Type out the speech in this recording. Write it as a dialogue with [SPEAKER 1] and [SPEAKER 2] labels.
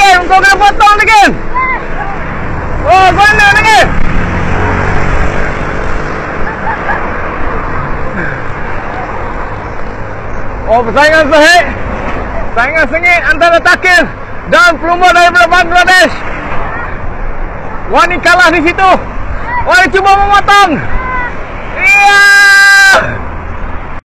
[SPEAKER 1] Nagin, kau kena potong Nagin. Oh, mana Nagin? Oh, persaingan sengit. Persaingan sengit antara Takir dan pelumba daripada Bangladesh. Wani kalah di situ. Wani cuba memotong. Iya.